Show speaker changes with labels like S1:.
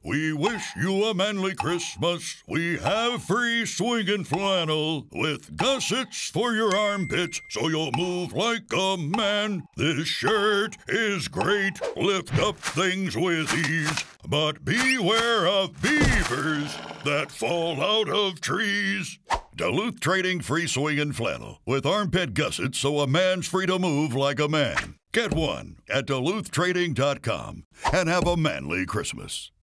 S1: We wish you a manly Christmas. We have free swingin' flannel with gussets for your armpits so you'll move like a man. This shirt is great. Lift up things with ease. But beware of beavers that fall out of trees. Duluth Trading free swingin' flannel with armpit gussets so a man's free to move like a man. Get one at DuluthTrading.com and have a manly Christmas.